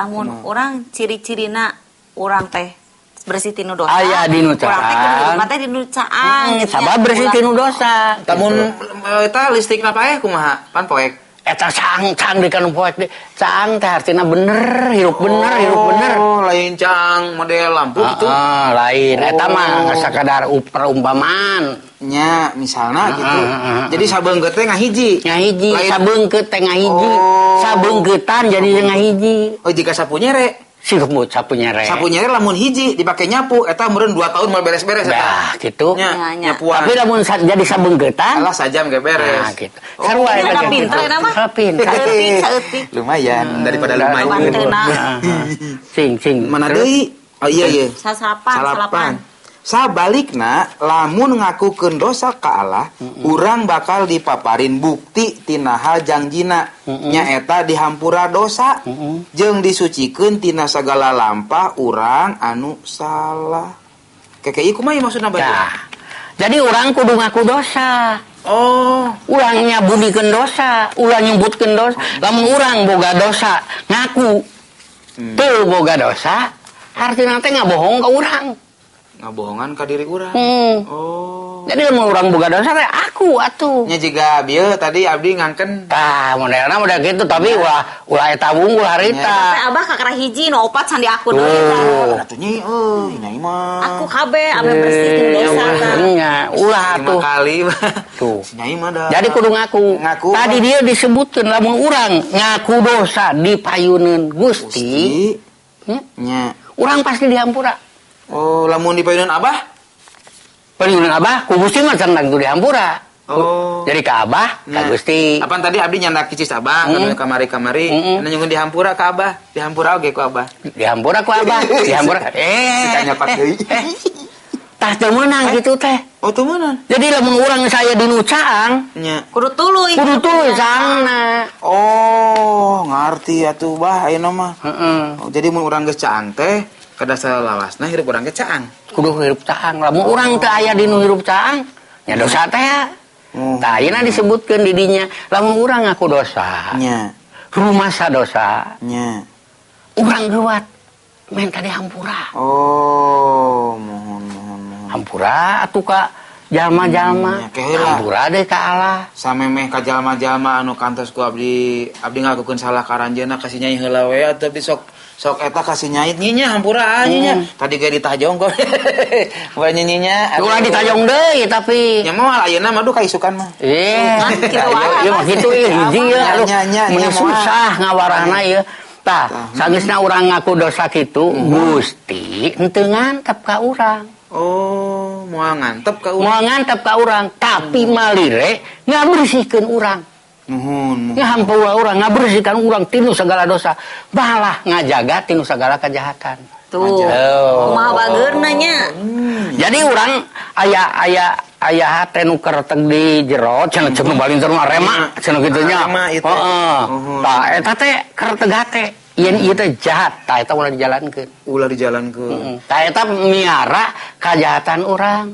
Namun orang ciri-cirina orang teh bersih tinu dosa. Aya dinu caang. Urang teh kudu rumah teh dinu caang. Sabab bersih tinu dosa. Tamun eta listrikna paeh kumaha? Pan poek. Eta caang dikanu poek de. Caang teh artina bener, hirup bener, hirup bener. Oh, lain caang model lampu gitu. Lain. Eta mah sakadar perumpamaan. Nya, misalna gitu. Jadi sabeungkeut teh ngahiji. Ngahiji, sabeungkeut teh ngahiji. Sabeungkeutan jadi ngahiji. Oh, jika sapu nyere. Siruput sapu nyere. Sapu nyere lamun hiji dipake nyapu eta meureun 2 tahun moal beres-beres eta. Nah, gitu. Nyapuan. Tapi lamun jadi sabeungkeutan, alah sajam ge beres. Nah, gitu. Sarua eta pinter eta mah. Pinter. Saeutik. Lumayan daripada lumayan. Sing. Mana deui? Oh iya. Salapan. Sabalikna lamun ngakukeun dosa ka Allah, urang bakal dipaparin bukti tina hal jangjina nyaeta dihampura dosa jeung disucikeun tina sagala lampah urang anu salah. Kekei kumaha maksudna bae? Jadi urang kudu ngaku dosa. Oh, urang nyabunikeun dosa, urang nyebutkeun dosa. Lamun urang boga dosa, ngaku teu boga dosa, artina teh ngabohong ka urang. Ngabohongan ka diri urang. Oh. Jadi lamun urang boga dosa teh aku atuh. Nya jiga bieu tadi abdi ngangken. Tah, modelna udah gitu tapi ulah eta wunggul harita. Teh abah kakara hiji nu opat sandi aku deui tah. Atuh nyi nyai mah. Aku kabeh ame bersihin dosa tah. Nya, ulah atuh. 5 kali. Tuh. Nyai mah dah. Jadi kudu ngaku. Tadi dia disebutkeun lamun urang ngaku dosa dipayuneun Gusti. Nya. Urang pasti dihampura. Oh, lamun dipayuneun Abah? Payuneun Abah, ku Gusti mah cenah dihampura. Oh. Jadi ka Abah, ka Gusti. Apaan tadi abdi nyandak kicis Abah, kamari-kamari, nyungun dihampura ka Abah, dihampura oge ku Abah. Dihampura ku Abah, dihampura. Ditanya pak deui. Tah teu meunang gitu teh. Oh, teu meunang. Jadi lamun urang saya dinu caang, nya kudu tuluy. Kudu tuluy caangna. Oh, ngarti atuh Bah ayeuna mah. Oh, jadi mun urang geus caang teh kada salawasna hirup urang ge caang. Kudu hirup caang. Lamun urang teu aya dinu hirup caang, nya dosa teh. Tah ayeuna disebutkeun di dinya, lamun urang ngaku dosa. Nya. Rumasa dosa. Nya. Urang geuwat minta dihampura. Oh, mohon. Hampura atuh ka jalma-jalma. Hampura deui ka Allah. Samemeh ka jalma-jalma anu kantos ku abdi ngakukeun salah ka ranjeunna kasih nyai heula we atuh sok eta kasih nyai nyinya hampura nya. Tadi ge ditajong kok. Moal nyinya. Ulah ditajong deui tapi. Nya moal ayeuna mah duh kaisukan mah. Ieu mah kitu hiji ya. Mun susah ngawarahna ieu. Tah, sageusna urang ngaku dosa kitu, Gusti henteu ngantep ka urang. Oh, moal ngantep ka urang. Moal ngantep ka urang, tapi malire ngabersihkeun urang. Nuhun. Ngahampura urang, ngabersihkan urang tinu sagala dosa. Balah ngajaga tinu sagala kejahatan. Tuh. Kumaha bageurna nya. Jadi urang aya teh nu kerteg di jero cenah ceuk balinter mah rema cenah kitu nya. Heeh. Tah eta teh kerteg hate. Yen ieu teh jahat, tah eta ulah dijalankeun. Ulah dijalankeun. Tah eta miara kajahatan urang.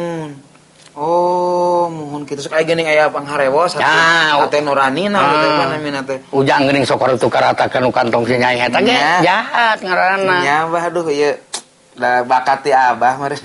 Oh, mohon kitu sok aya geuning aya pangharewos ate nuranina teh panamina teh. Ujang geuning sok tukar ratakeun nu kantong si nyai eta ge jahat ngaranna. Nya bah aduh ieu da bakat ti Abah mah.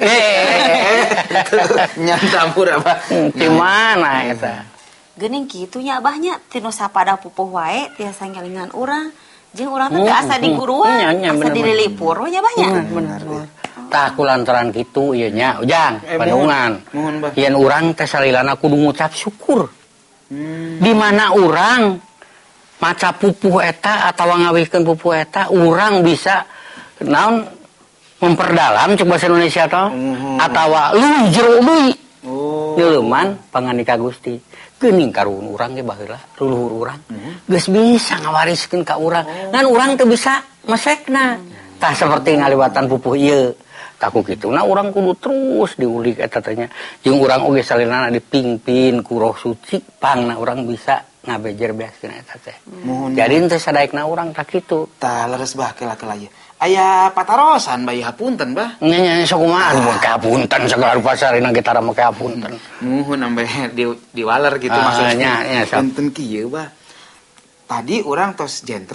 Nya campur Abah. Di mana eta? Geuning kitu nya Abahnya tinu sapada pupuh wae tiasa ngelingan urang. Jeung urang teh asa diguruan, asa dililipur nya Abahnya. Bener. Tah kulantaran kitu ieu nya Ujang panungan. Yen urang teh salilana kudu ngucap syukur. Di mana urang maca pupuh eta atawa ngawihkeun pupuh eta urang bisa naon memperdalam cek bahasa Indonesia teh atawa leuwih jero deui. Nyeuman panganika Gusti. Geuning karuhun urang ge baheula luluhur urang. Geus bisa ngawariskeun ka urang. Ngan urang teu bisa mesekna. Tah seperti ngaliwatan pupuh ieu. Taku kituna urang kudu terus diulik eta teh nya. Jeung urang oge salilana dipingpin ku Roh Suci pangna urang bisa ngabejer beaskeun eta teh. Jadi teh sadaekna urang tak kitu. Tah leres bah kela-kela ieu. Aya patarosan bayi hapunten bah. Nya sok kumaha mun hapunten segala rupa sarina kita mah hapunten. Nuhun ambe diwaler gitu maksudnya. Nya Punten kieu bah. Tadi urang tos jentre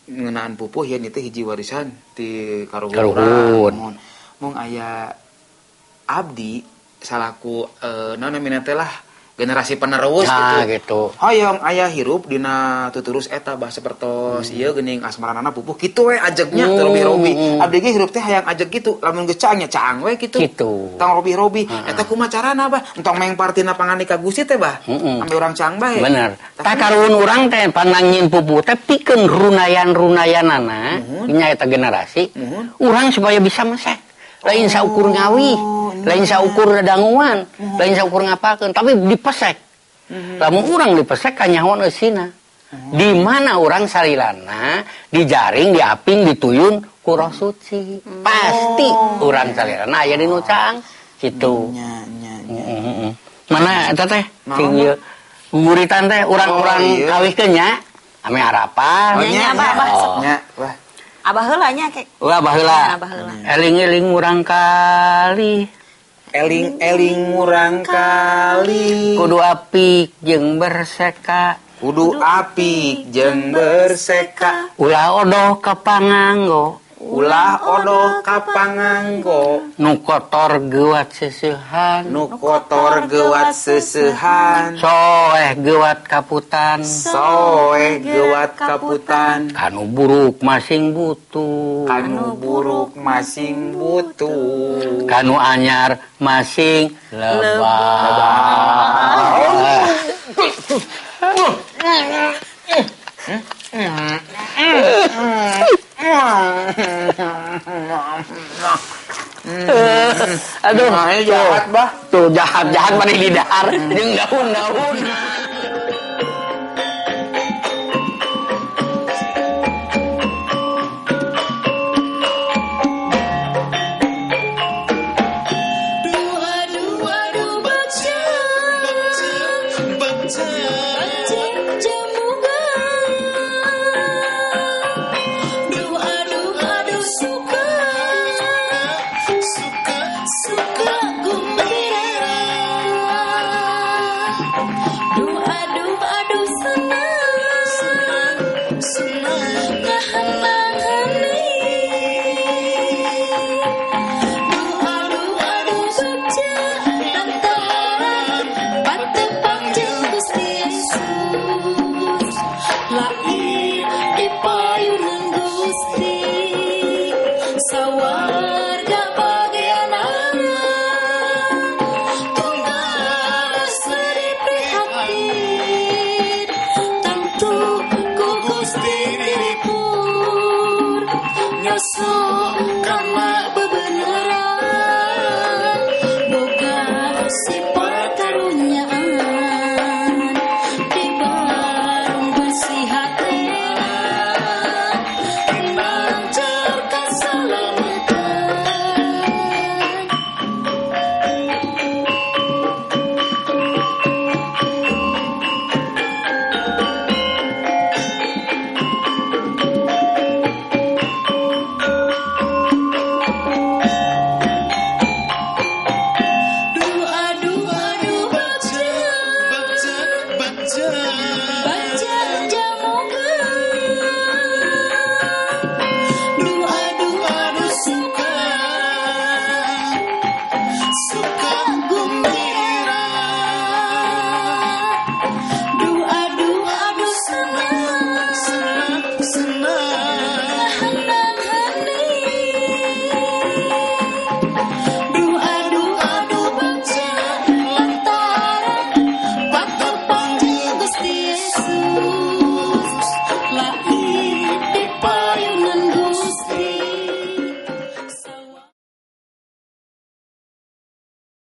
ngeunaan pupuh ya itu hiji warisan ti karuhun. Mung aya abdi salaku namina teh lah generasi penerus gitu. Hoyong aya hirup dina tuturus eta bah sapertos ieu geuning asmaranana pupuh kitu we ajegnya teu robi-robi. Abdi ge hirup teh hayang ajeg gitu lamun geus caang nya caang we kitu. Tong robi-robi eta kumaha carana bah entong meng partina pangani ka Gusti teh bah ambe urang caang bae. Bener. Tah karuhun urang teh panangin pupuh teh pikeun runayan-runayanana nya eta generasi urang supaya bisa mesek. Lain saukur ngawi, lain saukur danguan, lain saukur ngapakeun, tapi dipesek. Lamun urang dipesek kanyahoan eusina. Di mana urang salilana dijaring, diaping, dituyun ku roh suci. Pasti urang salilana aya di nu caang kitu. Mana eta teh? Sing ieu guguritan teh urang-urang kawihkeun nya ame harapan. Nya bah. Abah heula nya ke. Abah heula. Eling-eling urang kali. Eling-eling urang kali. Kudu apik jeung berseka. Kudu apik jeung berseka. Ulah odoh ka panganggo. Ulah odoh ka panganggo. Nu kotor geuat seseuhan. Nu kotor geuat seseuhan. Soeh geuat kaputan. Soeh geuat kaputan. Kanu buruk masing butuh. Kanu buruk masing butuh. Kanu anyar masing lebah. Aduh, jahat bah. Tuh jahat-jahat pada di dahar jeung daun-daun. Karena bebeneran